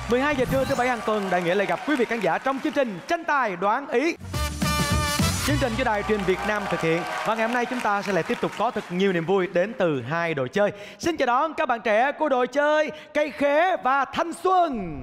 12 giờ trưa thứ Bảy hàng tuần, Đại Nghĩa lại gặp quý vị khán giả trong chương trình Tranh tài đoán ý. Chương trình do Đài Truyền Việt Nam thực hiện. Và ngày hôm nay chúng ta sẽ lại tiếp tục có thật nhiều niềm vui đến từ hai đội chơi. Xin chào đón các bạn trẻ của đội chơi Cây Khế và Thanh Xuân.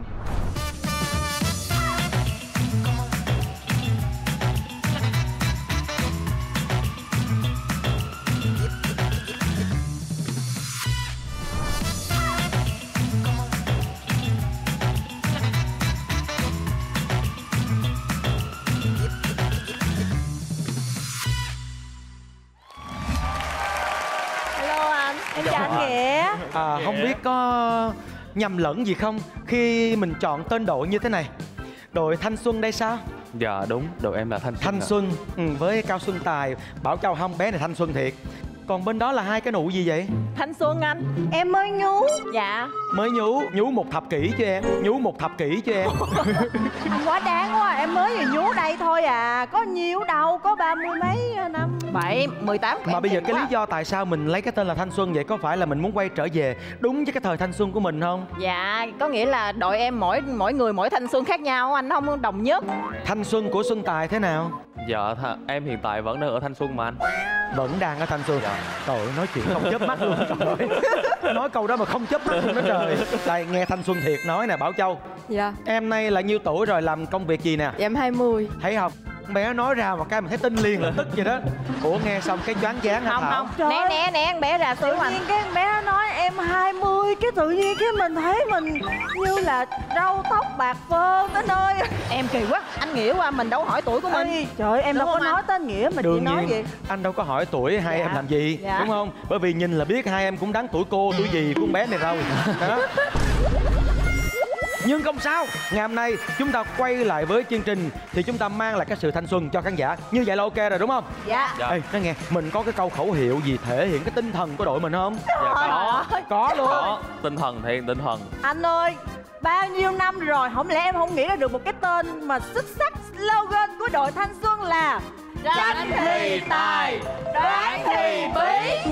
Em chào anh Nghĩa. Không biết có nhầm lẫn gì không khi mình chọn tên đội như thế này? Đội Thanh Xuân đây sao? Dạ đúng, đội em là Thanh Xuân. Thanh Xuân với Cao Xuân Tài. Bảo Châu không, bé này Thanh Xuân thiệt. Còn bên đó là hai cái nụ gì vậy? Thanh Xuân anh. Em mới nhú. Dạ. Mới nhú một thập kỷ cho em. Nhú một thập kỷ cho em. Anh quá đáng quá, em mới vừa nhú đây thôi à. Có nhiều đâu, có 30 mấy năm. 18. Mà bây giờ cái lý do tại sao mình lấy cái tên là Thanh Xuân vậy? Có phải là mình muốn quay trở về đúng với cái thời thanh xuân của mình không? Dạ, có nghĩa là đội em mỗi người mỗi thanh xuân khác nhau, anh không đồng nhất. Thanh xuân của Xuân Tài thế nào? Dạ em hiện tại vẫn đang ở Thanh Xuân mà anh. Vẫn đang ở Thanh Xuân. Dạ. Trời ơi, nói chuyện không chớp mắt luôn. Trời ơi. Nói câu đó mà không chớp mắt luôn đó trời. Đây nghe Thanh Xuân thiệt nói nè Bảo Châu. Dạ. Em nay là nhiêu tuổi rồi, làm công việc gì nè? Dạ em 20. Thấy không? Con bé nói ra mà cái mình thấy tin liền là tức vậy đó. Ủa nghe xong cái choáng váng hả Thảo? Không. Né con bé ra Tự xíu anh. nhiên cái bé nói em 20. Cái tự nhiên cái mình thấy mình như là râu tóc bạc phơ tới nơi. Em kỳ quá, anh Nghĩa qua mình đâu hỏi tuổi của mình. Ê, trời ơi, em Đúng đâu có không nói tên Nghĩa mà chị Đương nói nhiên gì. anh đâu có hỏi tuổi hai em làm gì, Dạ. đúng không? Bởi vì nhìn là biết hai em cũng đáng tuổi cô tuổi gì của con bé này rồi đó. Nhưng không sao, ngày hôm nay chúng ta quay lại với chương trình thì chúng ta mang lại cái sự thanh xuân cho khán giả. Như vậy là ok rồi đúng không? Dạ. Dạ. Ê, nói nghe, mình có cái câu khẩu hiệu gì thể hiện cái tinh thần của đội mình không? Dạ có. Có luôn. Có. Tinh thần thì tinh thần. Anh ơi, bao nhiêu năm rồi, không lẽ em không nghĩ ra được một cái tên mà xuất sắc slogan của đội Thanh Xuân là Tranh thì tài, đoán thì bí.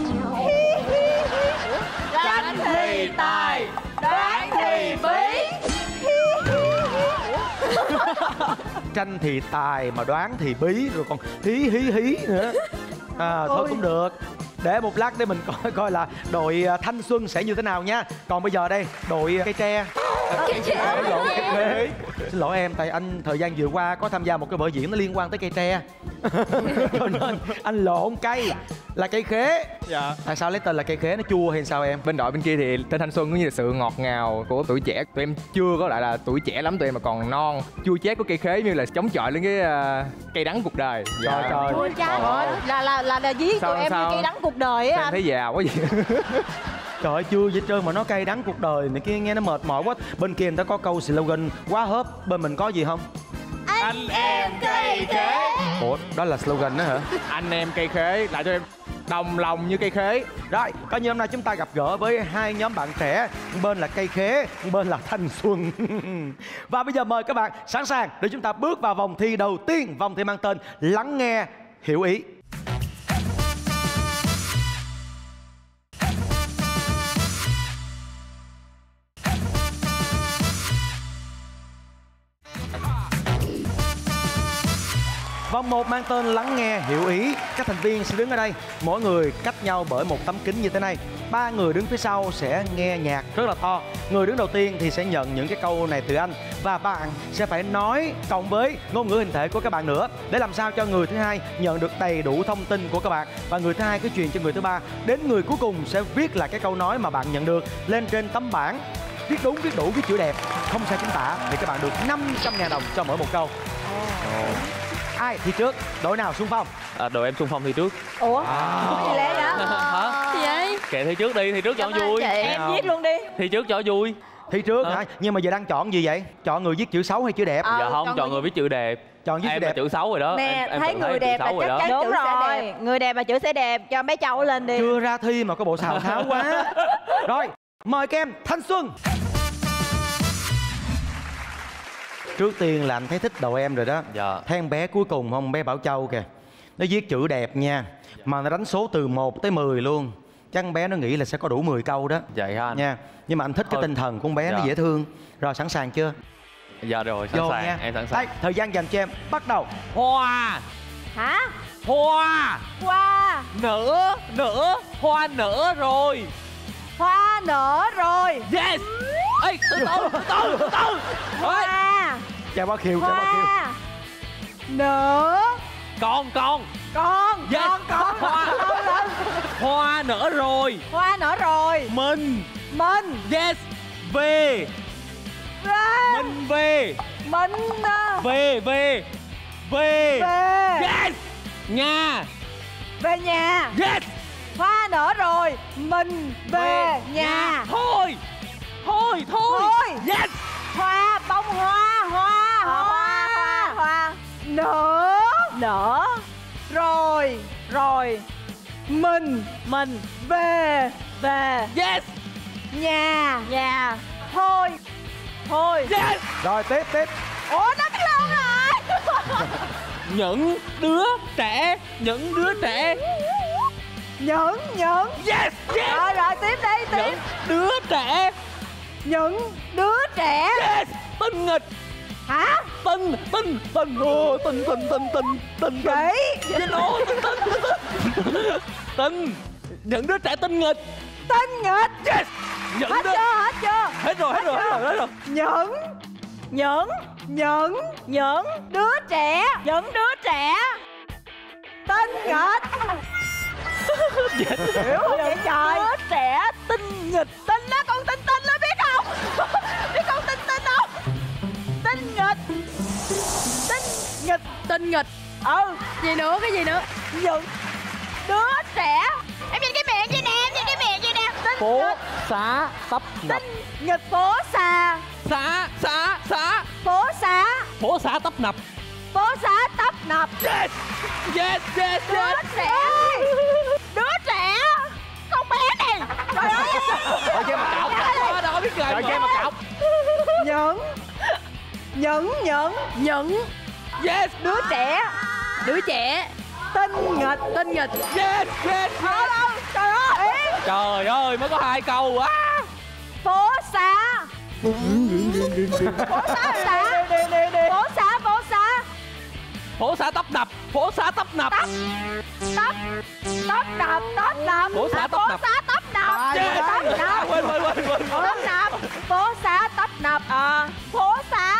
Tranh thì tài, đoán thì bí. Tranh thì tài mà đoán thì bí, rồi còn hí nữa. Thôi cũng được. Để một lát để mình coi là đội Thanh Xuân sẽ như thế nào nha. Còn bây giờ đây, đội Cây Tre. Xin lỗi em, tại anh thời gian vừa qua có tham gia một cái vở diễn nó liên quan tới cây tre. Cho nên anh lộn cây là cây khế. Dạ. Tại sao lấy tên là cây khế, nó chua hay sao em? Bên đội bên kia thì tên Thanh Xuân cũng như là sự ngọt ngào của tuổi trẻ. Tụi em chưa có lại là tuổi trẻ lắm, tụi em mà còn non. Chua chát của cây khế như là chống chọi lên cái cây đắng cuộc đời. Trời trời. Ôi cha ơi, là dí tụi em như cây đắng cuộc đời á Em anh. thấy già quá vậy. Trời ơi, chưa vậy trơn mà nó cay đắng cuộc đời này kia, nghe nó mệt mỏi quá. Bên kia người ta có câu slogan quá hớp, bên mình có gì không? Anh em cây khế. Ủa, đó là slogan đó hả? Anh em cây khế, lại cho em đồng lòng như cây khế. Rồi, coi như hôm nay chúng ta gặp gỡ với hai nhóm bạn trẻ. Bên là cây khế, bên là thanh xuân. Và bây giờ mời các bạn sẵn sàng để chúng ta bước vào vòng thi đầu tiên. Vòng thi mang tên Lắng Nghe Hiểu Ý. Vòng 1 mang tên Lắng Nghe Hiểu Ý. Các thành viên sẽ đứng ở đây, mỗi người cách nhau bởi một tấm kính như thế này. 3 người đứng phía sau sẽ nghe nhạc rất là to. Người đứng đầu tiên thì sẽ nhận những cái câu này từ anh. Và bạn sẽ phải nói cộng với ngôn ngữ hình thể của các bạn nữa, để làm sao cho người thứ hai nhận được đầy đủ thông tin của các bạn. Và người thứ hai cứ truyền cho người thứ ba. Đến người cuối cùng sẽ viết lại cái câu nói mà bạn nhận được lên trên tấm bảng. Viết đúng, viết đủ, viết chữ đẹp, không sai chính tả thì các bạn được 500.000 đồng cho mỗi một câu. Ai thi trước? Đội nào xung phong? Đội em xung phong thi trước. Ủa? Gì lẽ đó? Hả? Gì vậy? Kệ thi trước đi, thi trước cho Cảm ơn vui. chị. Em viết luôn đi. Thi trước cho vui. Thi trước hả? Nhưng mà giờ đang chọn gì vậy? Chọn người viết chữ xấu hay chữ đẹp? Dạ không, chọn người viết chữ đẹp. Chọn viết chữ Em đẹp. là chữ xấu rồi đó. Nè, em thấy tự người chữ đẹp xấu là rồi chắc đó. chắn Đúng chữ sẽ rồi, đẹp. người đẹp mà chữ sẽ đẹp, cho bé Châu lên đi. Chưa ra thi mà có bộ xào tháo quá. Rồi, mời các em Thanh Xuân. Trước tiên là anh thấy thích đội em rồi đó. Dạ. Thấy em bé cuối cùng không? Bé Bảo Châu kìa. Nó viết chữ đẹp nha. Mà nó đánh số từ 1 tới 10 luôn. chắc con bé nó nghĩ là sẽ có đủ 10 câu đó Vậy hả anh? nha. Nhưng mà anh thích cái Thôi. tinh thần của con bé, nó Dạ. dễ thương. Rồi sẵn sàng chưa? Dạ rồi, sẵn Vô sàng. nha. Em sẵn sàng. Đây, thời gian dành cho em bắt đầu. Hoa. Hả? Hoa. Hoa. Nở. Hoa nở rồi. Hoa nở rồi. Yes. Ê, từ từ. Hoa. Chào Bá Khiêu, chào Bá Khiêu. Hoa nở. Con. Con. Yes. Con. Hoa. Hoa nở rồi. Hoa nở rồi. Mình. Mình. Yes. Về. Mình về. Mình Về. về. Yes. Nhà. Về nhà. Yes. Hoa nở rồi. Mình về nhà. Thôi. Yes. Hoa bông hoa. Hoa nở rồi. Mình về Yes. nhà. Thôi. Yes. Rồi tiếp. Ủa nó cái luôn rồi. Những đứa trẻ. Những Yes. rồi tiếp đi. Những đứa trẻ. Những đứa trẻ. Yes. Tinh nghịch. Hả? Tinh. Kỹ. Tinh. Những đứa trẻ tinh nghịch. Tinh nghịch. Yes. Những Hết đứa. chưa? Hết rồi. Những đứa trẻ. Tinh nghịch. Hiểu không vậy trời? Đứa trẻ tinh nghịch. Tinh đó, con tinh đó biết không? Biết con tinh không? Tinh nghịch. Gì nữa? Cái gì nữa? Những đứa trẻ. Em nhìn cái miệng vậy nè. Tinh Phố nghịch. xá tấp nập. Tinh nghịch phố xá. Xá. Phố xá. Phố xá tấp nập. Tấp nập. Yes. Đứa trẻ. Con bé này. Trời ơi. Rồi chơi mà cọc. Đâu biết cười. Rồi chơi mà cọc. Những Yes. đứa trẻ. Tinh nghịch. Yes. Thôi đâu. Trời ơi. Trời ơi, mới có 2 câu á. Phố xá. Phố xá tấp nập. Tấp nập. Phố xá tấp nập. Tấp nập. Yes. Quên. Tấp nập. Phố xá tấp nập. Phố xá.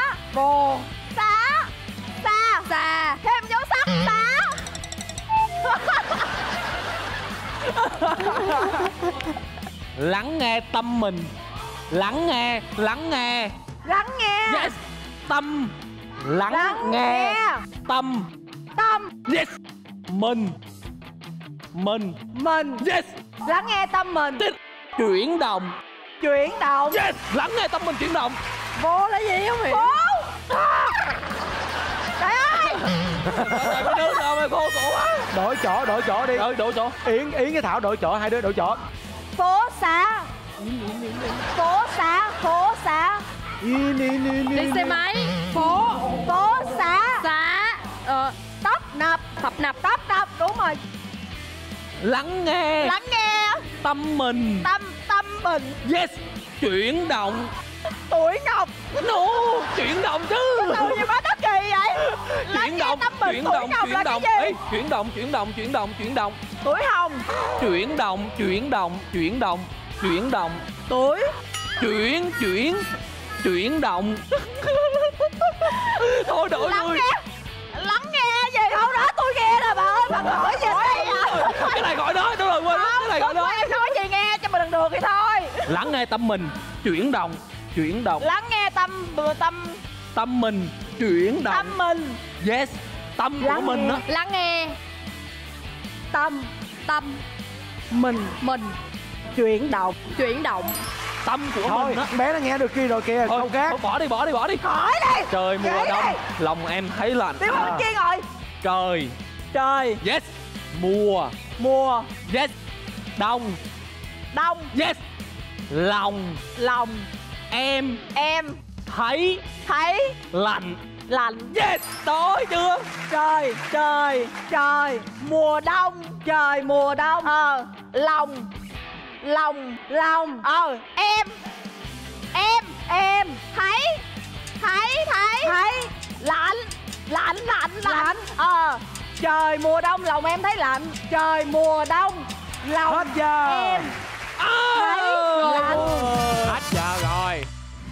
Xá. Thêm dấu sắc. Xá. Lắng nghe tâm mình. Lắng nghe. Yes. Tâm. Lắng nghe. Tâm. Yes. Mình. Yes. Lắng nghe tâm mình. Chuyển động. Yes. Lắng nghe tâm mình chuyển động. Vô là gì không hiểu? Trời ơi. Mấy đứa sao mày khô cổ quá. Đổi chỗ đi. Đổi chỗ. Yến với Thảo đổi chỗ, hai đứa đổi chỗ. Phố xá. Đi xe máy. Phố xá. Tấp nập. Đúng rồi. Lắng nghe. Tâm mình. Tâm mình. Yes. Chuyển động. Tuổi ngọc. No. Chuyển động chứ. Từ gì mà nó kỳ vậy? Chuyển động. Tuổi ngọc là cái gì? Ê, chuyển động. Tuổi hồng. Chuyển động. Tuổi. Chuyển động. Thôi đổi vui. Lắng nghe gì không đó, tôi nghe rồi bà ơi, bà hỏi gì đây à? Cái này gọi đó, đúng rồi, quên mất. Cái này gọi đó. Em nói gì nghe cho mà đừng được thì thôi. Lắng nghe tâm mình. Chuyển động. Lắng nghe tâm mình. Chuyển động. tâm mình. Yes. Tâm của mình đó. Lắng nghe. Tâm Mình. chuyển động. Tâm của Thôi, mình đó. bé nó nghe được kia rồi kìa, câu khác. Thôi, bỏ đi. Hỏi đi. Trời mùa Vậy đông, đi. lòng em thấy lạnh. Tiếp bên kia rồi. Trời. Yes. Mùa. Yes. Đông. Yes. Lòng. Em thấy lạnh. Yes. Tối chưa? Trời. Mùa đông. Lòng Lòng. Em thấy Lạnh. Trời mùa đông lòng em thấy lạnh. Trời mùa đông lòng Hết giờ. em thấy lạnh. Hết giờ rồi.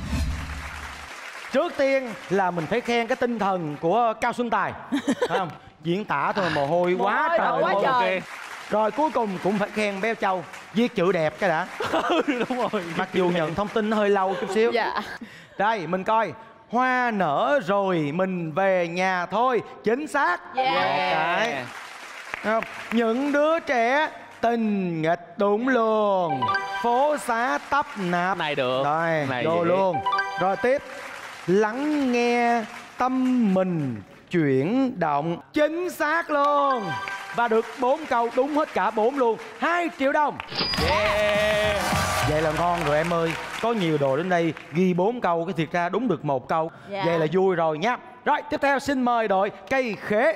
Trước tiên là mình phải khen cái tinh thần của Cao Xuân Tài, phải không? Diễn tả thôi mà mồ hôi quá hôi trời đổ quá luôn. trời. Rồi cuối cùng cũng phải khen Béo Châu, viết chữ đẹp cái đã. Đúng rồi. Mặc dù nhận thông tin hơi lâu chút xíu. Dạ. Đây mình coi. Hoa nở rồi mình về nhà thôi. Chính xác. Yeah. Không? Những đứa trẻ tình nghịch đúng luôn. Phố xá tấp nạp. Này được. Rồi, Này vô vậy. luôn. Rồi tiếp. Lắng nghe tâm mình chuyển động. Chính xác luôn. Và được 4 câu đúng hết cả 4 luôn. 2 triệu đồng. Yeah. Vậy là ngon rồi em ơi. Có nhiều đồ đến đây ghi 4 câu, cái thiệt ra đúng được 1 câu. Dạ. Vậy là vui rồi nhé. Rồi tiếp theo xin mời đội cây khế.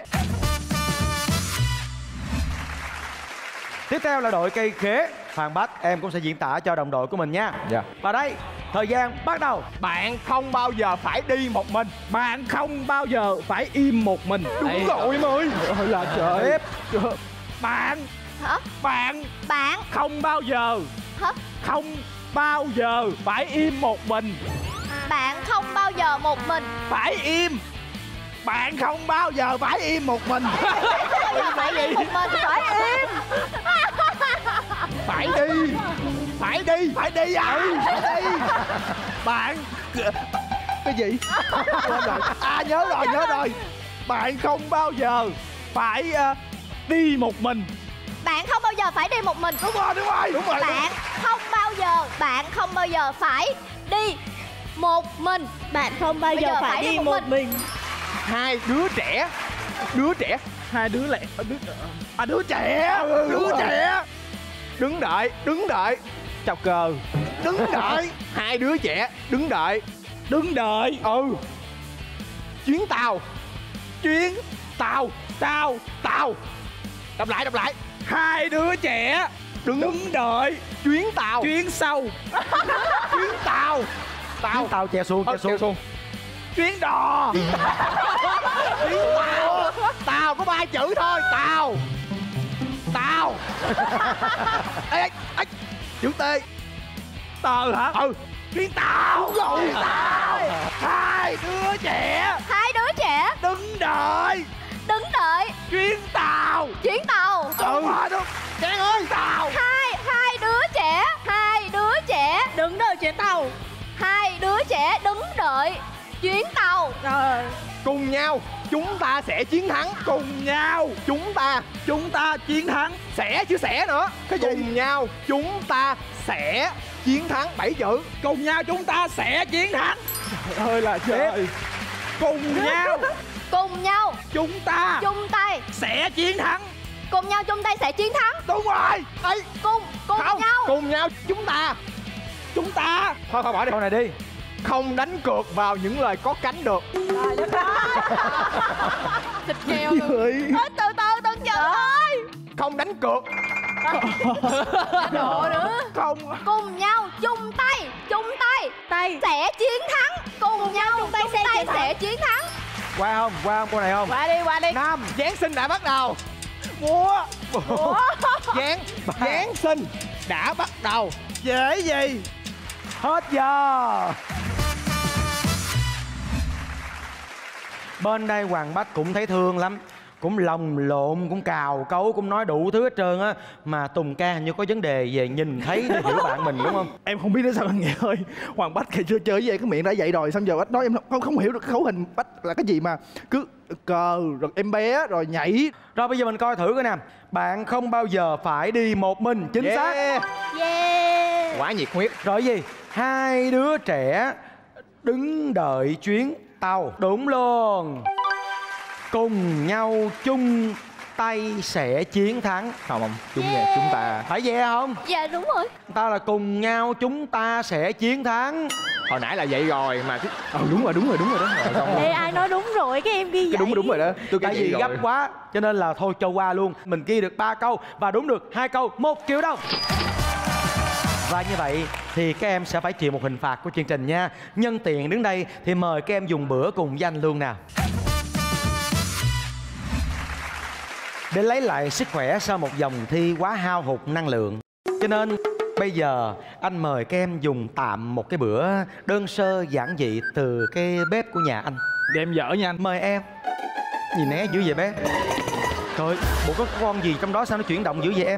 Tiếp theo là đội cây khế. Hoàng Bách, em cũng sẽ diễn tả cho đồng đội của mình nha. Dạ. Và đây, thời gian bắt đầu. Bạn không bao giờ phải đi một mình. Bạn không bao giờ phải im một mình. Đúng rồi em ơi. Ôi là trời. Tiếp. Bạn Hả? Bạn Bạn không bao giờ Hả? Không bao giờ phải im một mình. Bạn không bao giờ một mình. Phải im. Bạn không bao giờ phải im một mình. Phải im một mình. Phải im. Phải đi. Phải đi. Phải đi à. Phải đi. Bạn cái gì? Quên rồi. À nhớ rồi. Bạn không bao giờ phải đi một mình. Bạn không bao giờ phải đi một mình. Đúng rồi. Bạn không bao giờ phải đi một mình. Bạn không bao giờ phải đi một mình. Hai đứa trẻ. Hai đứa lẻ. Đứa trẻ. Đứng đợi. Chào cờ. Đứng đợi. Hai đứa trẻ đứng đợi. Đứng đợi. Chuyến tàu. Tàu. Đọc lại. Hai đứa trẻ đứng đợi. Chuyến tàu. Chuyến sau. Chuyến tàu. Chuyến tàu chè xuồng. Chuyến đò. Tàu có 3 chữ thôi. Tàu. Ê, chữ T. Tờ hả? Chuyến tàu. Đúng rồi. Tàu. Hai đứa trẻ Đứng đợi. chuyến tàu. Chuyến tàu. Đúng. Trang ơi. Tàu. Hai đứa trẻ đứng đợi chuyến tàu. Hai đứa trẻ đứng đợi chuyến tàu. Cùng nhau chúng ta sẽ chiến thắng. Cùng nhau Chúng ta chiến thắng. sẽ chứ sẽ nữa. Cái gì? Cùng nhau chúng ta sẽ chiến thắng. 7 chữ. Cùng nhau chúng ta sẽ chiến thắng. Trời ơi là trời. Cùng nhau Chung tay sẽ chiến thắng. cùng nhau chung tay sẽ chiến thắng. Đúng rồi. Ấy. Cùng Không. nhau. Cùng nhau chúng ta thôi bỏ đi. Câu này đi. Không đánh cược vào những lời có cánh được. Thịt kèo luôn. Từ từ từng chữ ơi. Không đánh cược. Độ nữa. Không. Cùng nhau chung tay sẽ chiến thắng. Cùng nhau chung tay sẽ chiến thắng. Qua không câu này không? Qua đi. Năm. Giáng sinh đã bắt đầu. Múa. Giáng sinh đã bắt đầu. Dễ gì? Hết giờ. Bên đây Hoàng Bách cũng thấy thương lắm, cũng lồng lộn, cũng cào cấu, cũng nói đủ thứ hết trơn á. Mà Tùng ca hình như có vấn đề về nhìn thấy để hiểu bạn mình đúng không? Em không biết nữa sao anh Nghĩa ơi. Hoàng Bách ngày xưa chơi với em cái miệng đã vậy rồi. Xong giờ Bách nói em không hiểu được cái cấu hình Bách là cái gì mà cứ cờ rồi em bé rồi nhảy. Rồi bây giờ mình coi thử coi nè. Bạn không bao giờ phải đi một mình. Chính xác. Yeah. Quá nhiệt huyết. Rồi gì? Hai đứa trẻ đứng đợi chuyến tàu. Đúng luôn. Cùng nhau chung tay sẽ chiến thắng. Không chúng ta. Phải về không? Dạ đúng rồi. Người ta là cùng nhau chúng ta sẽ chiến thắng. Hồi nãy là vậy rồi mà. Đúng rồi đó. Ê, ai nói đúng rồi cái em ghi vậy. Đúng rồi đó. Tôi Tại vì gấp quá cho nên là thôi cho qua luôn. Mình ghi được 3 câu và đúng được 2 câu. 1 triệu đồng. Và như vậy thì các em sẽ phải chịu một hình phạt của chương trình nha. Nhân tiện đứng đây thì mời các em dùng bữa cùng với anh luôn nào. Để lấy lại sức khỏe sau một vòng thi quá hao hụt năng lượng, cho nên bây giờ anh mời các em dùng tạm một cái bữa đơn sơ giản dị từ cái bếp của nhà anh. Để em dở nha anh. Mời em. Gì né dữ vậy bé? Trời, bộ có con gì trong đó sao nó chuyển động dữ vậy em?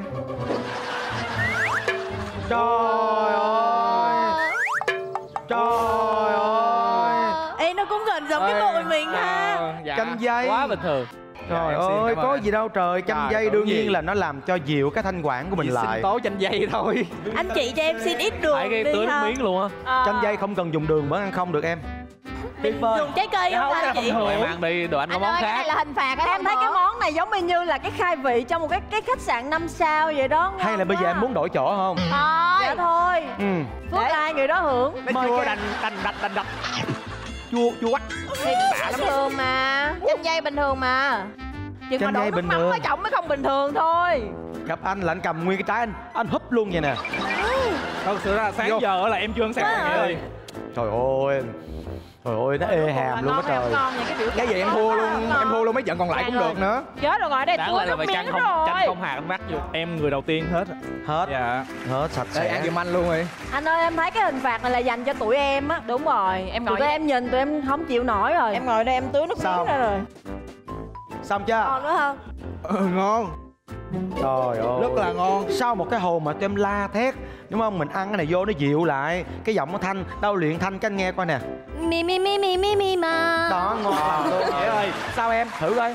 Trời ơi! Trời ơi! Ê, nó cũng gần giống cái mồi mình ha. Dạ. Chanh dây. Quá bình thường. Trời Dạ, em xin ơi, cảm có ơn gì đâu trời. Chanh Trời, dây tưởng đương gì. nhiên là nó làm cho dịu cái thanh quản của mình lại. Sinh tố chanh dây thôi. Anh chị cho em xin ít đường Phải cái đi tưới nước ha. miếng luôn á. Chanh dây không cần dùng đường vẫn ăn không được em. Mình dùng trái cây không anh chị? Em ăn đi, đồ anh có Anh món ơi, cái này khác. là hình phạt á. Em thấy cái món này giống như là cái khai vị trong một cái khách sạn 5 sao vậy đó. Ngon Hay là bây giờ quá. em muốn đổi chỗ không? Dạ thôi. Ừ. Phước ai người đó hưởng. Nó Mời chua các em. đành đạch. Chua quách. Thì bình thường mà. Chanh dây bình thường mà. Chừng mà Chanh đổ dây nước bình mắm thường. ở trọng mới không bình thường thôi. Gặp anh là anh cầm nguyên cái trái anh húp luôn vậy nè. Thật sự là sáng Vô. giờ là em chưa ăn sáng Trời ngày ơi. Trời ơi. Trời ơi, nó ê hàm luôn á trời. Ngon nha cái biểu Cái gì em thua luôn, em thua luôn mấy trận còn lại cũng được nữa. Chết rồi, ngồi đây Đáng thua lẽ là nước phải miếng chanh rồi. không hạt mắt vô. Em người đầu tiên hết. Hết. Dạ. Hết sạch Đây, ăn sẽ. giùm anh luôn rồi. Anh ơi, em thấy cái hình phạt này là dành cho tụi em á. Đúng rồi, em ngồi Tụi em nhìn tụi em không chịu nổi rồi. em ngồi đây em tưới nước Sao? miếng ra rồi. Xong chưa? Còn nữa không? Ngon. Trời ơi. Rất là ngon. Sau một cái hồ mà tụi em la thét, đúng không? Mình ăn cái này vô nó dịu lại. Cái giọng nó thanh, đâu luyện thanh cho anh nghe coi nè. Mi mi mi mi mi mi mà. Đó, ngon lành luôn. Dễ ơi. Sao em? Thử coi.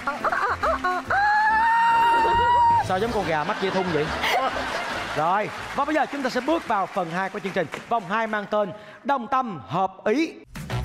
Sao giống con gà mắc dây thun vậy? Rồi, và bây giờ chúng ta sẽ bước vào phần 2 của chương trình. Vòng 2 mang tên Đồng Tâm Hợp Ý.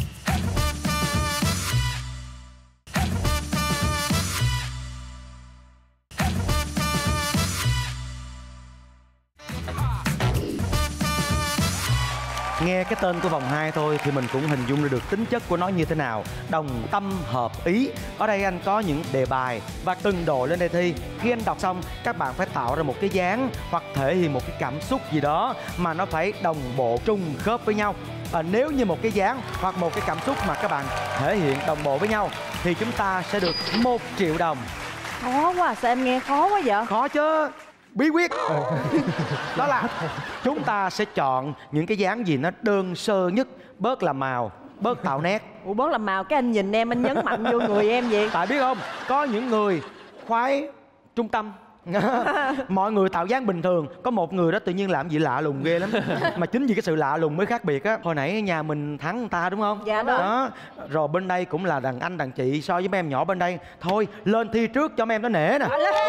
Nghe cái tên của vòng 2 thôi thì mình cũng hình dung được tính chất của nó như thế nào. Đồng tâm hợp ý. Ở đây anh có những đề bài và từng đội lên đề thi. Khi anh đọc xong, các bạn phải tạo ra một cái dáng hoặc thể hiện một cái cảm xúc gì đó mà nó phải đồng bộ trùng khớp với nhau. Và nếu như một cái dáng hoặc một cái cảm xúc mà các bạn thể hiện đồng bộ với nhau thì chúng ta sẽ được 1 triệu đồng. Khó quá, sao em nghe khó quá vậy? Khó chứ. Bí quyết đó là chúng ta sẽ chọn những cái dáng gì nó đơn sơ nhất, bớt làm màu, bớt tạo nét. Ủa bớt làm màu cái anh nhìn em, anh nhấn mạnh vô người em vậy. Tại biết không, có những người khoái trung tâm. Mọi người tạo dáng bình thường, có một người đó tự nhiên làm gì lạ lùng ghê lắm. Mà chính vì cái sự lạ lùng mới khác biệt á. Hồi nãy nhà mình thắng người ta đúng không? Dạ đúng. Đó. Rồi bên đây cũng là đàn anh đàn chị so với mấy em nhỏ bên đây. Thôi lên thi trước cho mấy em nó nể nè.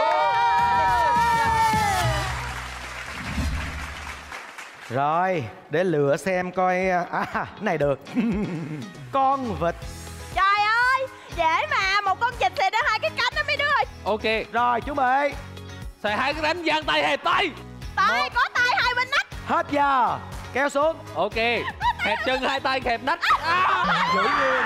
Rồi, để lựa xem coi. Cái này được. Con vịt. Trời ơi, dễ mà. Một con vịt thì nó 2 cái cánh đó mấy đứa ơi. Ok. Rồi chuẩn bị. Xài 2 cái đánh giang tay hẹp tay. Tay, có tay 2 bên nách. Hết giờ. Kéo xuống. Ok. Hẹp chân 2 tay hẹp nách. Giữ nguyên.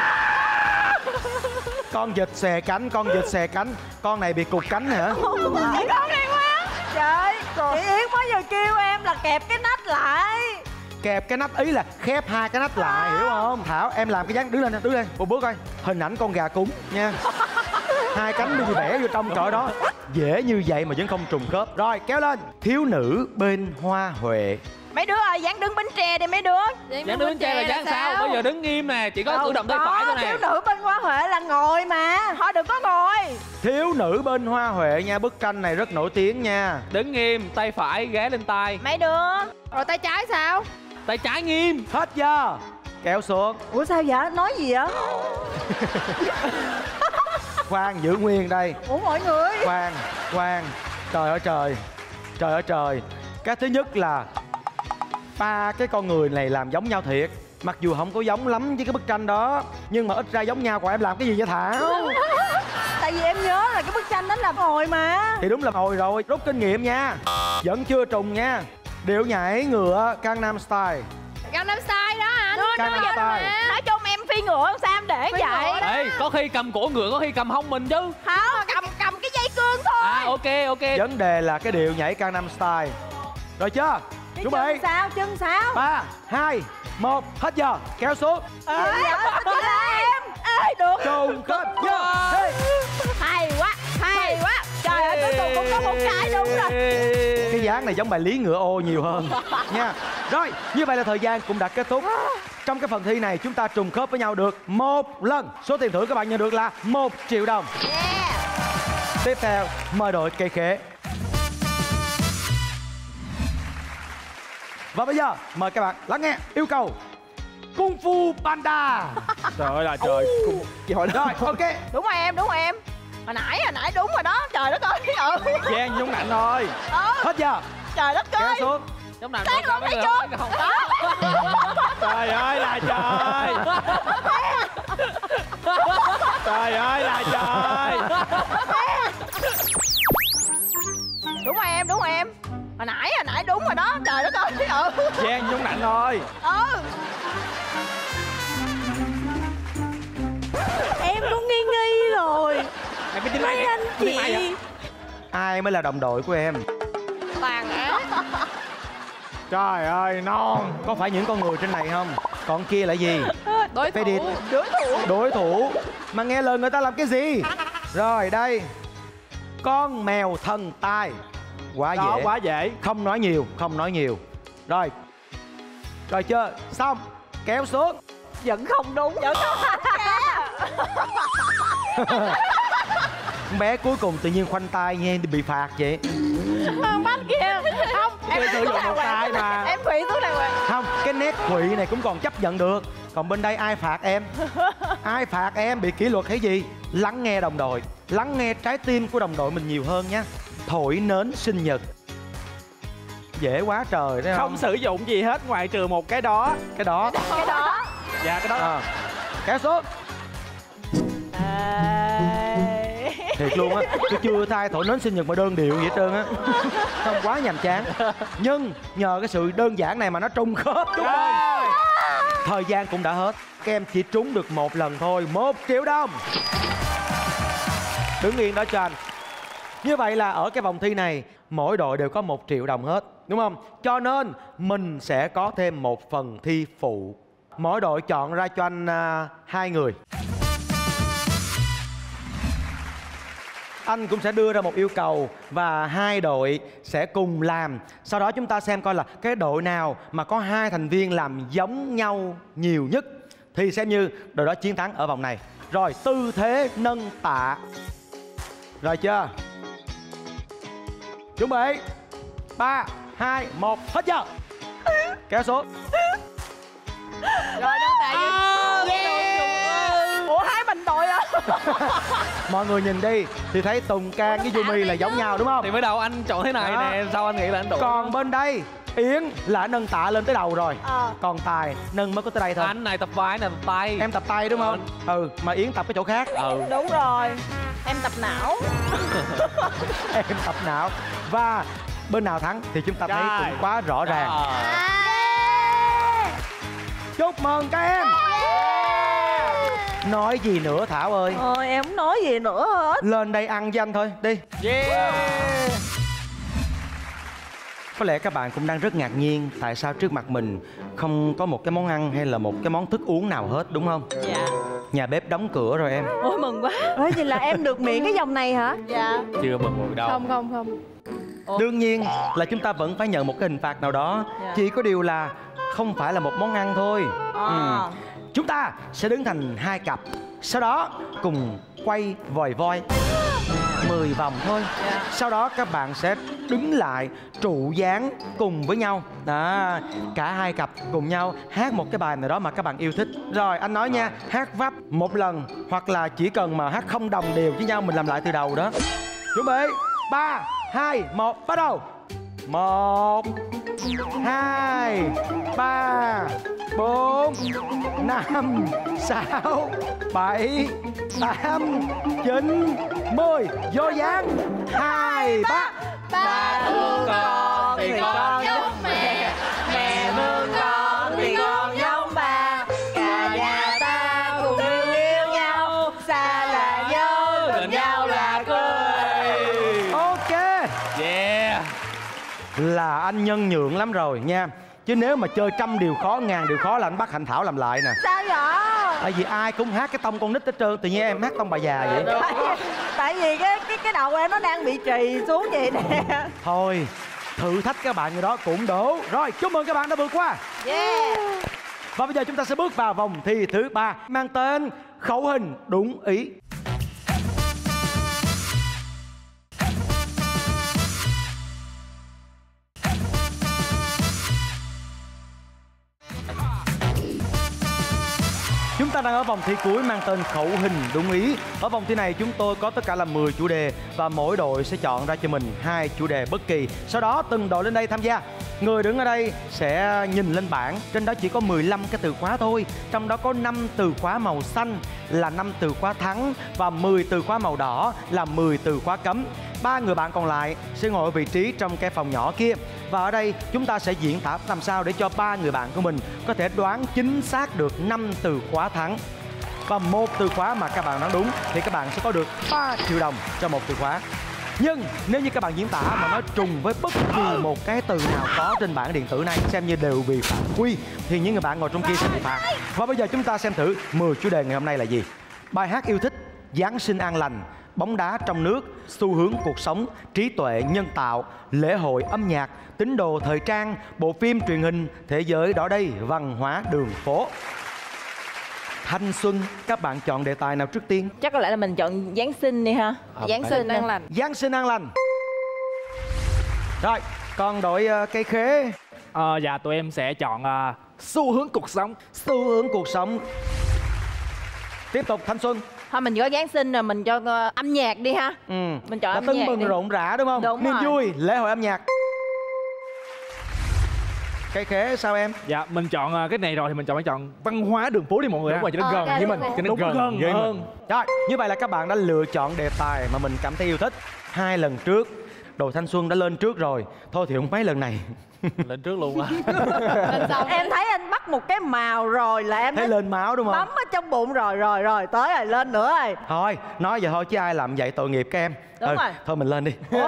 Con vịt xè cánh, con vịt xè cánh. Con này bị cụt cánh hả? Con này quá. Trời, chị Yến mới giờ kêu em là kẹp cái nách lại. Kẹp cái nách, ý là khép 2 cái nách lại, hiểu không? Thảo, em làm cái dáng đứng lên nè, đứng lên một bước coi. Hình ảnh con gà cúng nha. 2 cánh đi bẻ vô trong cỡ đó. Dễ như vậy mà vẫn không trùng khớp. Rồi kéo lên. Thiếu nữ bên hoa huệ. Mấy đứa ơi, dáng đứng bánh tre đi mấy đứa. Dáng đứng bánh tre là dáng sao? Bây giờ đứng im nè, chỉ có cử động tay phải thôi nè. Thiếu nữ bên Hoa Huệ là ngồi mà. Thôi đừng có ngồi. Thiếu nữ bên hoa huệ nha. Bức tranh này rất nổi tiếng nha. Đứng nghiêm, tay phải ghé lên tay. Mấy đứa. Rồi tay trái sao? Tay trái nghiêm. Hết giờ. Kéo xuống. Ủa sao vậy? Nói gì vậy? Khoan, giữ nguyên đây. Ủa mọi người. Khoan, khoan. Trời ơi trời. Trời ơi trời. Cái thứ nhất là 3 cái con người này làm giống nhau thiệt. Mặc dù không có giống lắm với cái bức tranh đó, nhưng mà ít ra giống nhau. Còn em làm cái gì vậy Thảo? Tại vì em nhớ là cái bức tranh đó là ngồi mà. Thì đúng là hồi rồi, rút kinh nghiệm nha. Vẫn chưa trùng nha. Điệu nhảy ngựa Gangnam Style. Gangnam Style đó anh. Gangnam Style. Nói chung em phi ngựa sao em để vậy? Ê, có khi cầm cổ ngựa, có khi cầm hông mình chứ. Không, cầm cái dây cương thôi. À ok ok. Vấn đề là cái điệu nhảy Gangnam Style. Rồi chưa? Chuẩn bị. Chân sao? 3, 2, 1, hết giờ. Kéo xuống. Em. Ê, được. Trùng kết giờ. Hay quá, hay quá. Trời ơi, cuối cùng cũng có một cái đúng rồi. Cái dáng này giống bài lý ngựa ô nhiều hơn nha. Rồi, như vậy là thời gian cũng đã kết thúc. Trong cái phần thi này chúng ta trùng khớp với nhau được một lần. Số tiền thưởng các bạn nhận được là 1 triệu đồng. Tiếp theo, mời đội cây khế. Và bây giờ, mời các bạn lắng nghe yêu cầu Kung Fu Panda. Trời ơi là trời. Chị hỏi Rồi, ok. Đúng rồi em, đúng rồi em. Hồi nãy đúng rồi đó. Trời đất ơi. Giang nhúng nạnh thôi. Hết giờ. Trời đất Kéo ơi. xuống. Trong nào Cái luôn thấy chưa? Trời ơi là trời. Trời ơi là trời. Đúng rồi em, đúng rồi em. Hồi nãy đúng rồi đó. Trời đất ơi. Giang nhúng nạnh thôi. Em cũng nghi rồi. Mày cái chính Mấy anh chị. Ai mới là đồng đội của em? Tàn ác. Trời ơi non. Có phải những con người trên này không? Còn kia là gì? Đối Phê điệp. Đối thủ. Mà nghe lời người ta làm cái gì? Rồi đây. Con mèo thần tài. Quá Đó, dễ. quá dễ. Không nói nhiều, không nói nhiều. Rồi. Rồi chưa? Xong. Kéo xuống. Vẫn không đúng. Con bé cuối cùng tự nhiên khoanh tay nghe bị phạt vậy. Bắt kia. Không, em sử dụng một tay mà. Em khủy xuống này rồi. Không, cái nét quỵ này cũng còn chấp nhận được. Còn bên đây ai phạt em? Ai phạt em bị kỷ luật hay gì? Lắng nghe đồng đội. Lắng nghe trái tim của đồng đội mình nhiều hơn nhé. Thổi nến sinh nhật. Dễ quá trời đấy không? Không sử dụng gì hết ngoài trừ một cái đó. Cái đó. Cái đó. Dạ cái đó. Kéo xuống. Thiệt luôn á, tôi chưa thay thổi nến sinh nhật mà đơn điệu vậy hết trơn á. Không, quá nhàm chán. Nhưng nhờ cái sự đơn giản này mà nó trùng khớp. Đúng không? Thời gian cũng đã hết. Các em chỉ trúng được một lần thôi. 1 triệu đồng. Đứng yên đó cho anh. Như vậy là ở cái vòng thi này mỗi đội đều có 1 triệu đồng hết, đúng không? Cho nên mình sẽ có thêm một phần thi phụ. Mỗi đội chọn ra cho anh 2 người. Anh cũng sẽ đưa ra một yêu cầu và 2 đội sẽ cùng làm. Sau đó chúng ta xem coi là cái đội nào mà có 2 thành viên làm giống nhau nhiều nhất thì xem như đội đó chiến thắng ở vòng này. Rồi, tư thế nâng tạ. Rồi chưa? Chuẩn bị. 3, 2, 1, hết giờ. Kéo xuống. Rồi nâng tạ Ủa hai mình đội à? Mọi người nhìn đi thì thấy Tùng Cang với Yumi là giống nhau đúng không? Thì mới đầu anh chọn thế này Đó. nè, sao anh nghĩ là anh đủ? Còn bên đây Yến là nâng tạ lên tới đầu rồi. Còn Tài nâng mới có tới đây thôi. Anh này tập vai, này tập tay. Em tập tay đúng không? Ừ, mà Yến tập cái chỗ khác. Đúng rồi. Em tập não. Em tập não. Và bên nào thắng thì chúng ta thấy cũng quá rõ ràng. Chúc mừng các em. Nói gì nữa Thảo ơi? Ôi em không nói gì nữa hết. Lên đây ăn với anh thôi, đi. Có lẽ các bạn cũng đang rất ngạc nhiên tại sao trước mặt mình không có một cái món ăn hay là một cái món thức uống nào hết, đúng không? Dạ. Nhà bếp đóng cửa rồi em. Ôi mừng quá. Ôi vậy là em được miễn cái vòng này hả? Dạ. Chưa mừng mùi đâu. Không. Đương nhiên là chúng ta vẫn phải nhận một cái hình phạt nào đó. Chỉ có điều là không phải là một món ăn thôi. Chúng ta sẽ đứng thành 2 cặp. Sau đó cùng quay vòi voi 10 vòng thôi. Sau đó các bạn sẽ đứng lại trụ dáng cùng với nhau. Đó, cả 2 cặp cùng nhau hát một cái bài nào đó mà các bạn yêu thích. Rồi anh nói nha, hát vấp một lần hoặc là chỉ cần mà hát không đồng đều với nhau mình làm lại từ đầu đó. Chuẩn bị. 3, 2, 1, bắt đầu. 1, 2, 3, 4, 5, 6, 7, 8, 9, 10. Vô dáng. 2, 3. Ba thương con thì con giống mẹ, mẹ thương con thì con giống ba. Cả nhà ta cùng thương yêu nhau, xa là nhớ, gần nhau là cười. Ok. Yeah. là anh nhân nhượng lắm rồi nha. Chứ nếu mà chơi trăm điều khó, ngàn điều khó là anh bắt Hạnh Thảo làm lại nè. Sao vậy? Tại vì ai cũng hát cái tông con nít hết trơn. Tự nhiên em hát tông bà già vậy. Tại vì cái đầu em nó đang bị trì xuống vậy nè. Thôi, thử thách các bạn người đó cũng đủ. Rồi, chúc mừng các bạn đã vượt qua. Yeah. Và bây giờ chúng ta sẽ bước vào vòng thi thứ 3 mang tên khẩu hình đúng ý. Chúng ta đang ở vòng thi cuối mang tên khẩu hình đúng ý. Ở vòng thi này chúng tôi có tất cả là 10 chủ đề và mỗi đội sẽ chọn ra cho mình 2 chủ đề bất kỳ. Sau đó từng đội lên đây tham gia. Người đứng ở đây sẽ nhìn lên bảng, trên đó chỉ có 15 cái từ khóa thôi. Trong đó có 5 từ khóa màu xanh là 5 từ khóa thắng và 10 từ khóa màu đỏ là 10 từ khóa cấm. 3 người bạn còn lại sẽ ngồi ở vị trí trong cái phòng nhỏ kia. Và ở đây chúng ta sẽ diễn tả làm sao để cho 3 người bạn của mình có thể đoán chính xác được 5 từ khóa thắng. Và một từ khóa mà các bạn đoán đúng thì các bạn sẽ có được 3 triệu đồng cho một từ khóa. Nhưng nếu như các bạn diễn tả mà nó trùng với bất kỳ một cái từ nào có trên bảng điện tử này, xem như đều bị phạm quy, thì những người bạn ngồi trong kia sẽ bị phạt. Và bây giờ chúng ta xem thử 10 chủ đề ngày hôm nay là gì. Bài hát yêu thích, Giáng sinh an lành, bóng đá trong nước, xu hướng cuộc sống, trí tuệ nhân tạo, lễ hội âm nhạc, tín đồ thời trang, bộ phim truyền hình, thế giới đó đây, văn hóa đường phố. Thanh xuân, các bạn chọn đề tài nào trước tiên? Chắc có lẽ là mình chọn Giáng sinh đi ha. Giáng sinh an lành. Giáng sinh an lành. Rồi, còn đội cây khế. Dạ tụi em sẽ chọn xu hướng cuộc sống. Xu hướng cuộc sống. Tiếp tục Thanh xuân. Thôi mình có Giáng sinh rồi, mình cho âm nhạc đi ha. Mình chọn âm nhạc tưng bừng đi. rộn rã đúng không? Đúng niềm rồi. vui, lễ hội âm nhạc. Cây khế sao em? Dạ mình chọn cái này rồi thì mình phải chọn văn hóa đường phố đi mọi người. Đúng rồi, cho nó gần với mình, cho nó gần với mình. Rồi, như vậy là các bạn đã lựa chọn đề tài mà mình cảm thấy yêu thích. 2 lần trước đội thanh xuân đã lên trước rồi. Thôi thì không mấy lần này. Lên trước luôn á. Em thấy anh bắt một cái màu rồi là em Thấy lên máu đúng không? bấm ở trong bụng rồi tới rồi, lên nữa rồi. Thôi, nói vậy thôi chứ ai làm vậy tội nghiệp các em. Đúng rồi. Thôi mình lên đi. Ủa,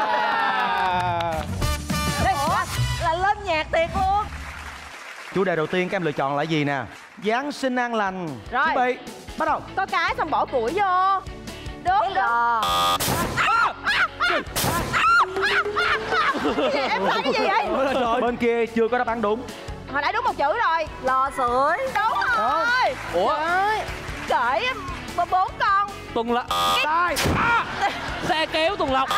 là lên nhạc thiệt luôn. Chủ đề đầu tiên các em lựa chọn là gì nè? Giáng sinh an lành. Rồi. Chuẩn bị, bắt đầu. Có cái xong bỏ củi vô. Đốt lò. Em sai cái gì vậy? Bên kia chưa có đáp án đúng. Hồi nãy đúng một chữ rồi. Lò sưởi. Đúng rồi. Ủa? Cởi 4 con. Tuần lộc. Sai. Xe kéo tuần lộc.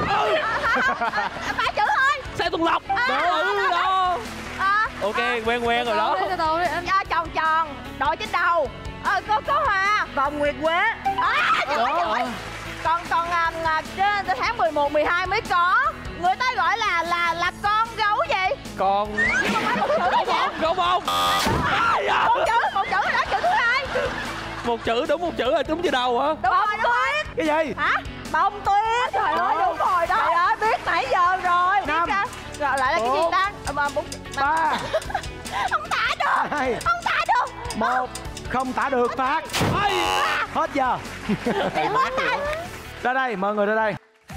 3 chữ thôi. Xe tuần lộc. Đó. Ok, quen rồi đó. Tròn tròn. Đội trên đầu. Có hoa. Vòng nguyệt quế. Còn đến tháng 11, 12 mới có. Người ta gọi là con gấu gì? Con Nhưng mà phải một chữ thôi nha. Gấu bông. Một chữ rồi đó, chữ thứ 2. Một chữ đúng, một chữ rồi đúng chưa đâu hả? Đúng rồi, đúng rồi. Cái gì? Hả? Bông tuyết. Trời ơi, đúng rồi đó. Trời ơi, biết nãy giờ rồi. Năm. Rồi lại là cái gì ta? 3 Không tả được. 2 Không tả được. 1. Không tả được phạt. Hết giờ. Ra đây, mời người ra đây.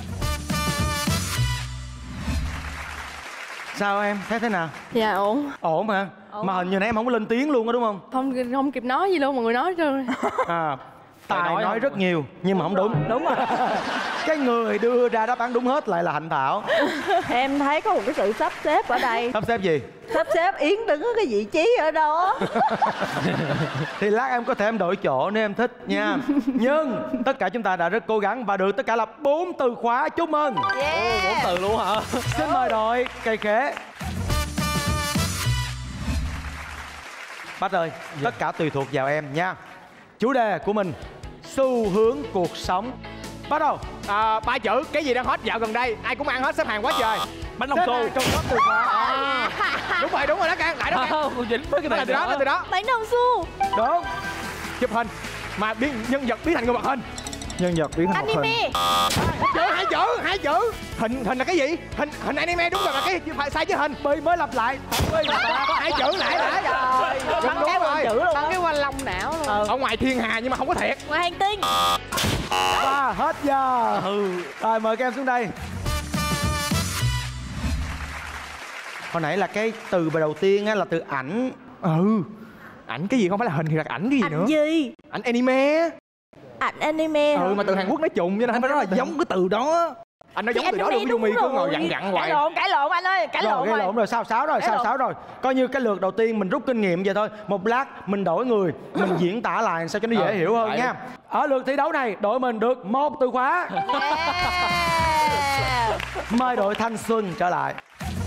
Sao em? Thấy thế nào? Dạ ổn. Ổn hả? Mà hình như nãy em không có lên tiếng luôn á đúng không? Không kịp nói gì luôn, mọi người nói hết trơn. À, Tài nói rất nhiều nhưng mà không đúng. Đúng rồi. Cái người đưa ra đáp án đúng hết lại là Hạnh Thảo. Em thấy có một cái sự sắp xếp ở đây. Sắp xếp gì? Sắp xếp Yến đứng ở cái vị trí ở đó. Thì lát em có thể em đổi chỗ nếu em thích nha. Nhưng tất cả chúng ta đã rất cố gắng và được tất cả là 4 từ khóa. Chúc mừng. 4 từ luôn hả? Xin mời đội cây khế. Bách ơi, tất cả tùy thuộc vào em nha. Chủ đề của mình, xu hướng cuộc sống. Bắt đầu. 3 chữ, cái gì đang hot dạo gần đây, ai cũng ăn hết, xếp hàng quá trời. Bánh đồng Xếp xu. hàng trong top từ khóa. Đúng rồi đó Can, lại đó Can. Không, dính với cái này. Từ đó, từ đó. Bánh đồng xu. Đúng. Chụp hình mà biến nhân vật biến thành người hoạt hình. Nhân vật biến thành một hình. Anime. Hai chữ. Hình là cái gì? Hình anime đúng rồi, mà cái phải sai chứ hình. Bi mới lặp lại. Hai chữ lại. Bằng cái một chữ luôn. Bằng cái quanh long não luôn. Ở ngoài thiên hà nhưng mà không có thiệt. Ngoài hành tinh. Và hết giờ. Rồi mời các em xuống đây. Hồi nãy là cái từ đầu tiên á là từ ảnh. Ảnh cái gì, không phải là hình thì là ảnh cái gì nữa. Ảnh gì? Ảnh anime. Ảnh anime hả? Mà từ Hàn Quốc nói trùng cho nên Anh phải nói là giống cái từ đó. anh nói giống từ đó được, ví dụ cứ ngồi dặn hoài. Cãi lộn anh ơi, cãi lộn Rồi, lộn rồi, sao sáo rồi, sao sáo rồi. Coi như cái lượt đầu tiên mình rút kinh nghiệm vậy thôi. Một lát mình đổi người, mình diễn tả lại sao cho nó dễ hiểu hơn nha. Ở lượt thi đấu này, đội mình được 1 từ khóa. Mời đội Thanh Xuân trở lại.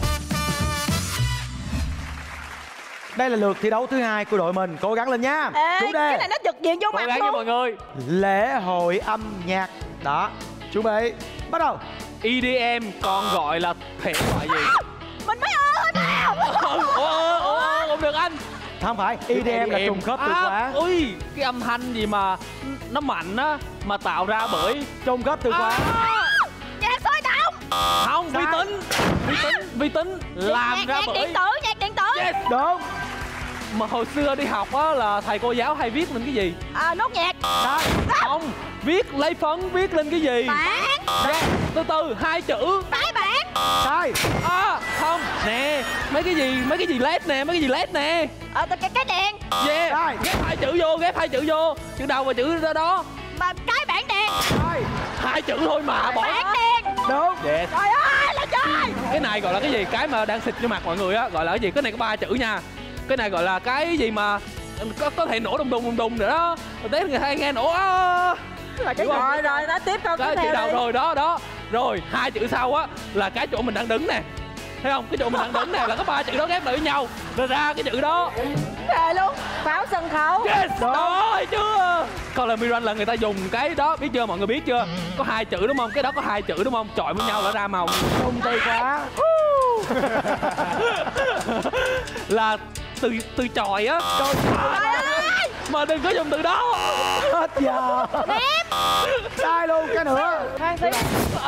Đây là lượt thi đấu thứ 2 của đội mình, cố gắng lên nha. Ê, Chủ đề cái này nó trực diện vô mặt luôn. Mọi người. lễ hội âm nhạc. Đó, chuẩn bị, bắt đầu. EDM còn gọi là thể loại gì? Mình mới ơi nào. Không được anh. Không phải, EDM là trùng khớp từ khóa. Ui, cái âm thanh gì mà nó mạnh á, mà tạo ra bởi Trùng khớp từ khóa. Nhạc sôi động. không vi tính làm ra bởi Nhạc điện tử. yes. Đúng. Mà hồi xưa đi học á là thầy cô giáo hay viết lên cái gì? Nốt nhạc. Không, viết lấy phấn viết lên cái gì? Bản. Từ từ, 2 chữ. Tái bản. Sai. Không nè, mấy cái gì led nè. Cái đèn. Yeah, Sai. ghép 2 chữ vô, chữ đầu và chữ đó. Mà cái bảng đèn. Sai. 2 chữ thôi mà bỏ. Bảng đèn. Đúng. Yes. Trời ơi là trời. Cái này gọi là cái gì? Cái mà đang xịt vô mặt mọi người á, gọi là cái gì? Cái này có 3 chữ nha. Cái này gọi là cái gì mà có thể nổ đùng rồi đó. Rồi tới người ta nghe nổ á. Rồi nói tiếp câu tiếp Cái chữ theo đầu đi. rồi đó. Rồi 2 chữ sau á là cái chỗ mình đang đứng nè. Thấy không? Cái chỗ mình đang đứng nè là có 3 chữ đó ghép lại với nhau. Rồi ra cái chữ đó. Thề luôn. Pháo sân khấu. Yes! Đó, thấy chưa? Color Mirror là người ta dùng cái đó, biết chưa? Mọi người biết chưa? Có 2 chữ đúng không? Cái đó có 2 chữ đúng không? Chọi với nhau là ra màu. Trùng từ khóa. Là từ chòi á. Mà đừng có dùng từ đó. Hết giờ. Sai luôn, cái nữa. Khoan tí.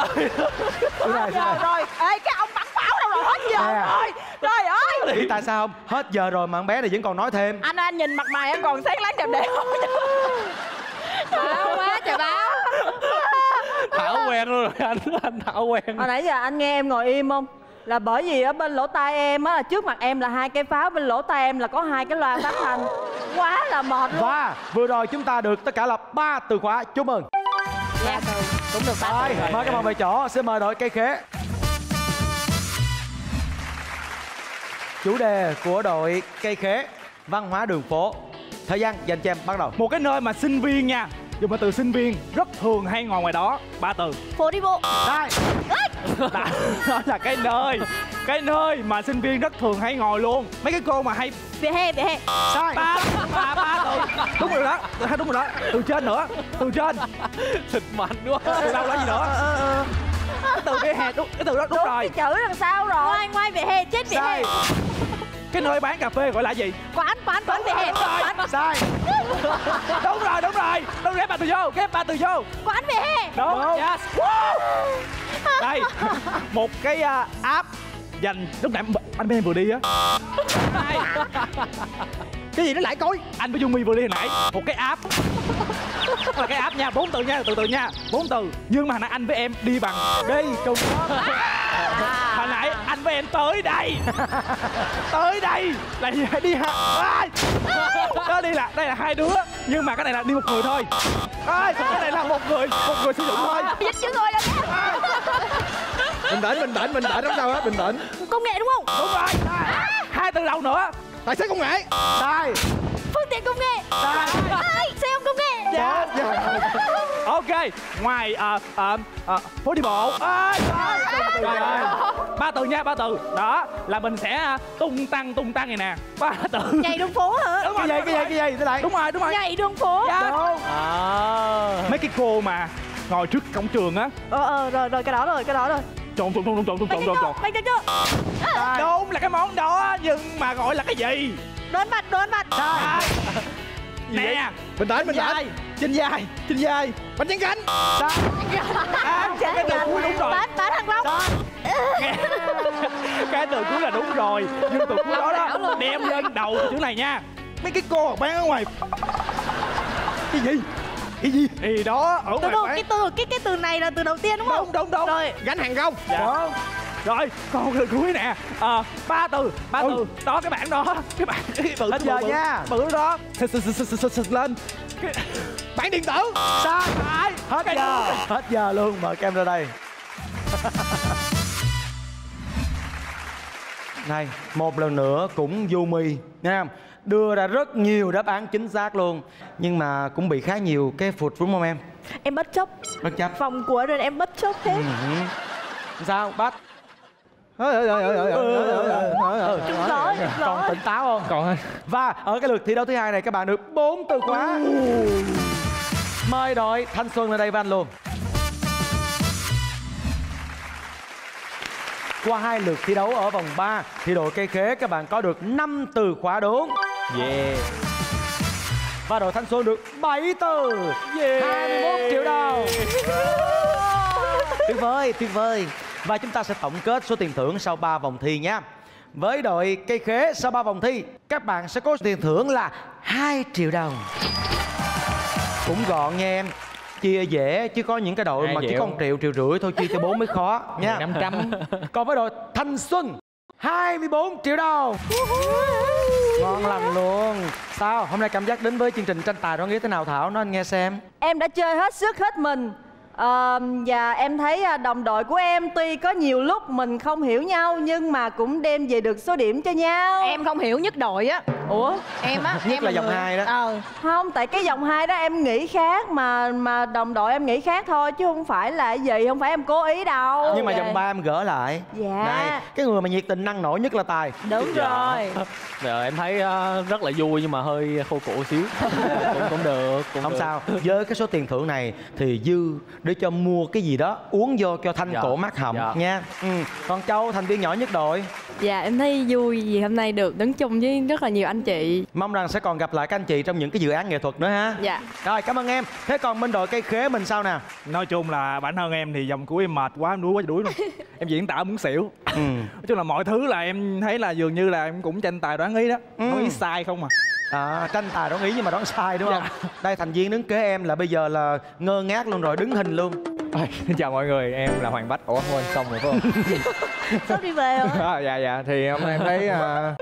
Rồi. Ê, cái ông bắn pháo đâu rồi? Hết giờ Nè. rồi. Trời ơi. Biết tại sao không? Hết giờ rồi mà con bé này vẫn còn nói thêm. Anh nhìn mặt mày em còn sáng láng đẹp đẽ không? Báo quá trời báo. Thảo quen luôn rồi anh Thảo quen. Hồi nãy giờ anh nghe em ngồi im không? Là bởi vì ở bên lỗ tai em á, là trước mặt em là 2 cái pháo, bên lỗ tai em là có 2 cái loa phát thanh. Quá là mệt luôn. Và vừa rồi chúng ta được tất cả là 3 từ khóa. Chúc mừng. Dạ, cũng được 3 Rồi, mời các bạn về chỗ. Xin mời đội Cây Khế. Chủ đề của đội Cây Khế, văn hóa đường phố. Thời gian dành cho em bắt đầu. Một cái nơi mà sinh viên nha, dùng từ sinh viên rất thường hay ngồi ngoài đó. 3 từ. Phố đi bộ. Sai. Đó là cái nơi mà sinh viên rất thường hay ngồi luôn. Mấy cái cô mà hay Vỉa hè. Sai. ba từ. Đúng rồi đó, đúng rồi đó. Từ trên nữa, từ trên. Thịt mạnh quá. Từ đâu là gì nữa? Cái từ vỉa hè, cái từ đó đúng rồi. cái chữ đằng sau rồi. Ngoài vỉa hè, chết vỉa hè. Sai. Cái nơi bán cà phê gọi là gì? Quán vỉa hè. Sai. Đúng rồi. Đúng, ghép 3 từ vô. Quán vỉa hè. Đúng. Yes. Đây, một cái app dành lúc nãy anh bên em vừa đi á. Cái gì nó lại cối? Anh với Yumi vừa đi hồi nãy. Một cái app. Là cái app nha, 4 từ nha, từ nha, 4 từ. Nhưng mà hồi nãy anh với em đi bằng đi trùng khớp. Hồi nãy anh với em tới đây là đi đó đi là đây là 2 đứa, nhưng mà cái này là đi một người thôi. Cái này là một người sử dụng thôi. Dính chữ người rồi. Bình tĩnh, không sao hết, bình tĩnh. Công nghệ đúng không? Đúng rồi. 2 từ đầu nữa. Tài xế công nghệ. Sai. Phương tiện công nghệ. Sai. Xe ôm công nghệ. Dạ. Ok, ngoài phố đi bộ. Trời ơi. 3 từ nha, 3 từ. Đó là mình sẽ tung tăng này nè. 3 từ. Nhảy đường phố hả? Đúng rồi, Cái gì? Thế này. Đúng rồi. Nhảy đường phố. Đúng. Mấy cái cô mà ngồi trước cổng trường á. Rồi cái đó rồi. Trộn. Bánh tráng chưa? Đúng là cái món đó, nhưng mà gọi là cái gì? Đốn mặt. Sai. Nè, Bình tĩnh. trên vai. Bánh tráng cánh. Sai. Cái từ cuối đúng rồi. Bán hàng rong. Cái từ cuối là đúng rồi, nhưng từ cuối đó đem lên đầu chữ này nha. Mấy cái cô bán ở ngoài. Cái gì thì đó ở ngoài bán. Cái từ này là từ đầu tiên đúng không? Đúng. Rồi. Gánh hàng rong. Dạ. Rồi, còn từ cuối nè. Ba từ. Đó cái bạn đó. Cái bạn bự. Hết giờ nha. Bự đó. Xịt lên. Bản điện tử. Sai. Phải. Hết giờ luôn. Mời các em ra đây. Này, một lần nữa cũng Yumi nha, đưa ra rất nhiều đáp án chính xác luôn, nhưng mà cũng bị khá nhiều cái phụt đúng không em? Em bất chấp. Bất chấp. Vòng cuối rồi em bất chấp hết. Sao bắt? Còn tỉnh táo không? Còn Và ở cái lượt thi đấu thứ hai này các bạn được 4 từ khóa. Mời đội Thanh Xuân ở đây với anh luôn. Qua 2 lượt thi đấu ở vòng 3 thì đội Cây Khế các bạn có được 5 từ khóa đúng. yeah. Và đội Thanh Xuân được 7 từ. 21 triệu đồng. Tuyệt vời. Và chúng ta sẽ tổng kết số tiền thưởng sau 3 vòng thi nhé. Với đội Cây Khế sau 3 vòng thi, các bạn sẽ có tiền thưởng là 2 triệu đồng. Cũng gọn nha em. Chia dễ chứ có những cái đội mà chỉ có 1 triệu, 1,5 triệu thôi, chia cho 4 mới khó nha. 500. Còn với đội Thanh Xuân 24 triệu đồng. Ngon lành luôn. Sao hôm nay cảm giác đến với chương trình tranh tài đoán ý thế nào Thảo, nói anh nghe xem. Em đã chơi hết sức hết mình. Và em thấy đồng đội của em tuy có nhiều lúc mình không hiểu nhau nhưng mà cũng đem về được số điểm cho nhau. Em không hiểu nhất đội á. Ủa? Em á. Nhất em là vòng 2 đó. Không, tại cái vòng 2 đó em nghĩ khác mà đồng đội em nghĩ khác thôi chứ không phải là gì, không phải em cố ý đâu. Nhưng mà vòng 3 em gỡ lại. Dạ. Này, cái người mà nhiệt tình năng nổ nhất là Tài. Đúng rồi. Giờ em thấy rất là vui nhưng mà hơi khô cổ xíu. cũng được. Không sao. Với cái số tiền thưởng này thì dư để cho mua cái gì đó uống vô cho thanh cổ mát họng nha. Còn Châu, thành viên nhỏ nhất đội. Dạ em thấy vui vì hôm nay được đứng chung với rất là nhiều anh chị. Mong rằng sẽ còn gặp lại các anh chị trong những cái dự án nghệ thuật nữa ha. Dạ. Rồi cảm ơn em. Thế còn bên đội Cây Khế mình sao nè? Nói chung là bản thân em thì vòng cuối em mệt quá, em đuối luôn. Em diễn tả muốn xỉu. Nói chung là mọi thứ là em thấy là dường như là em cũng tranh tài đoán ý đó. Nói ý sai không à. Tranh tài đoán ý nhưng mà đoán sai đúng không? Đây thành viên đứng kế em là bây giờ là ngơ ngác luôn rồi, đứng hình luôn. Chào mọi người, em là Hoàng Bách. Ủa quên xong rồi phải không? Sắp đi về rồi. Dạ thì hôm nay em thấy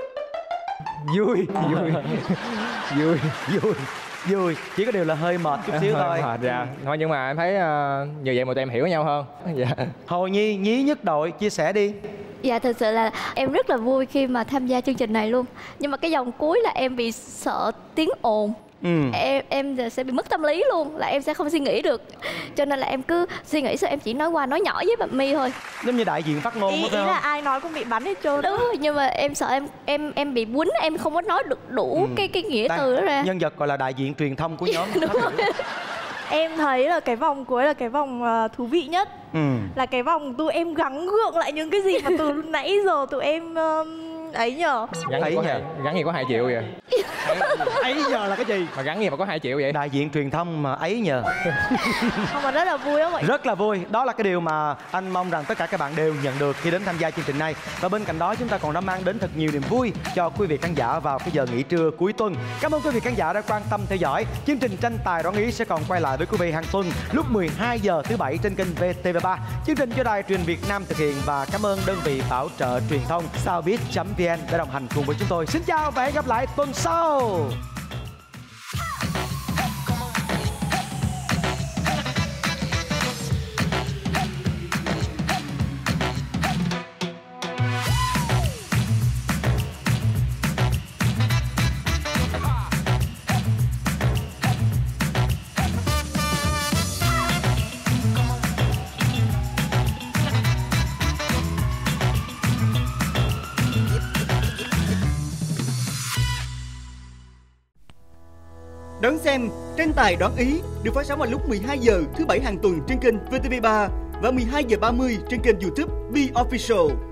vui, chỉ có điều là hơi mệt chút xíu thôi. Dạ thôi, nhưng mà em thấy như vậy mà tụi em hiểu nhau hơn. Dạ. Hồ Nhi, nhí nhất đội, chia sẻ đi. Dạ thật sự là em rất là vui khi mà tham gia chương trình này luôn. Nhưng mà cái vòng cuối là em bị sợ tiếng ồn. Em sẽ bị mất tâm lý luôn, là em sẽ không suy nghĩ được. Cho nên là em cứ suy nghĩ sao em chỉ nói nói nhỏ với bạn My thôi. Giống như đại diện phát ngôn ý là ai nói cũng bị bắn hết trơn. Đúng rồi, nhưng mà em sợ em bị quýnh, em không có nói được đủ cái nghĩa từ đó ra. Nhân vật gọi là đại diện truyền thông của nhóm. Đúng rồi. Em thấy là cái vòng cuối là cái vòng thú vị nhất. Là cái vòng tụi em gắng gượng lại những cái gì mà từ nãy giờ tụi em ấy nhờ. Gắn gì có 2 triệu vậy? Ấy giờ là cái gì? Mà gắn gì mà có 2 triệu vậy? Đại diện truyền thông mà ấy nhờ. Không, mà rất là vui không ạ? Rất là vui. Đó là cái điều mà anh mong rằng tất cả các bạn đều nhận được khi đến tham gia chương trình này. Và bên cạnh đó chúng ta còn đã mang đến thật nhiều niềm vui cho quý vị khán giả vào cái giờ nghỉ trưa cuối tuần. Cảm ơn quý vị khán giả đã quan tâm theo dõi. Chương trình tranh tài đoán ý sẽ còn quay lại với quý vị hàng tuần lúc 12 giờ thứ Bảy trên kênh VTV3. Chương trình do Đài Truyền Việt Nam thực hiện và cảm ơn đơn vị bảo trợ truyền thông Saobit.vn đã đồng hành cùng với chúng tôi. Xin chào và hẹn gặp lại tuần sau. Đón xem tranh tài đoán ý được phát sóng vào lúc 12 giờ thứ Bảy hàng tuần trên kênh VTV3 và 12 giờ 30 trên kênh YouTube Be Official.